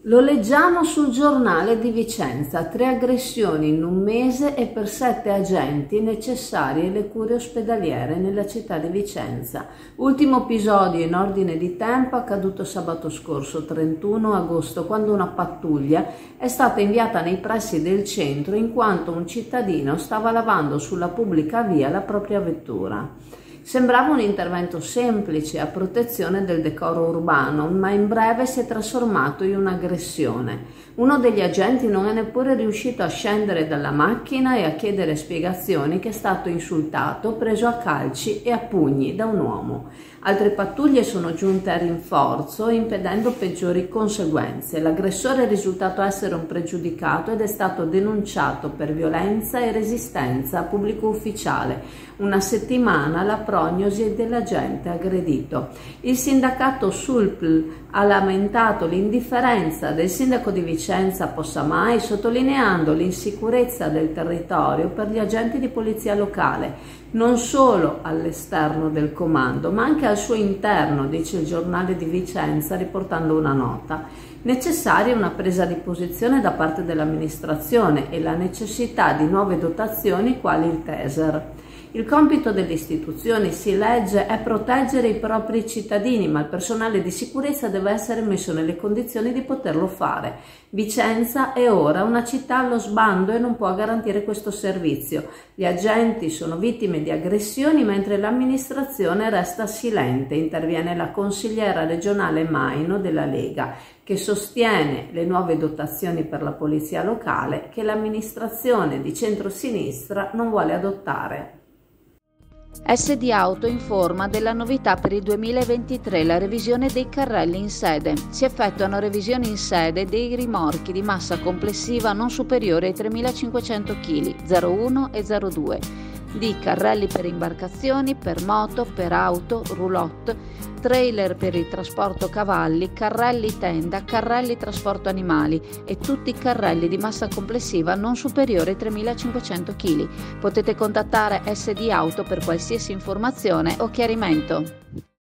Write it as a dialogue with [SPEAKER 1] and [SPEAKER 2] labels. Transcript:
[SPEAKER 1] Lo leggiamo sul giornale di Vicenza, 3 aggressioni in un mese e per 7 agenti necessarie le cure ospedaliere nella città di Vicenza. Ultimo episodio in ordine di tempo accaduto sabato scorso, 31 agosto, quando una pattuglia è stata inviata nei pressi del centro in quanto un cittadino stava lavando sulla pubblica via la propria vettura. Sembrava un intervento semplice a protezione del decoro urbano, ma in breve si è trasformato in un'aggressione. Uno degli agenti non è neppure riuscito a scendere dalla macchina e a chiedere spiegazioni che è stato insultato, preso a calci e a pugni da un uomo. Altre pattuglie sono giunte a rinforzo, impedendo peggiori conseguenze. L'aggressore è risultato essere un pregiudicato ed è stato denunciato per violenza e resistenza a pubblico ufficiale. Una settimana la prognosi dell'agente aggredito. Il sindacato SULPL ha lamentato l'indifferenza del sindaco di Vicenza Possamai, sottolineando l'insicurezza del territorio per gli agenti di polizia locale, non solo all'esterno del comando, ma anche al suo interno, dice il giornale di Vicenza riportando una nota. Necessaria una presa di posizione da parte dell'amministrazione e la necessità di nuove dotazioni quali il Taser. Il compito delle istituzioni, si legge, è proteggere i propri cittadini, ma il personale di sicurezza deve essere messo nelle condizioni di poterlo fare. Vicenza è ora una città allo sbando e non può garantire questo servizio. Gli agenti sono vittime di aggressioni mentre l'amministrazione resta silente. Interviene la consigliera regionale Maino della Lega, che sostiene le nuove dotazioni per la polizia locale che l'amministrazione di centrosinistra non vuole adottare.
[SPEAKER 2] SD Auto informa della novità per il 2023, la revisione dei carrelli in sede. Si effettuano revisioni in sede dei rimorchi di massa complessiva non superiore ai 3.500 kg, 01 e 02, di carrelli per imbarcazioni, per moto, per auto, roulotte, trailer per il trasporto cavalli, carrelli tenda, carrelli trasporto animali e tutti i carrelli di massa complessiva non superiore ai 3.500 kg. Potete contattare SD Auto per qualsiasi informazione o chiarimento.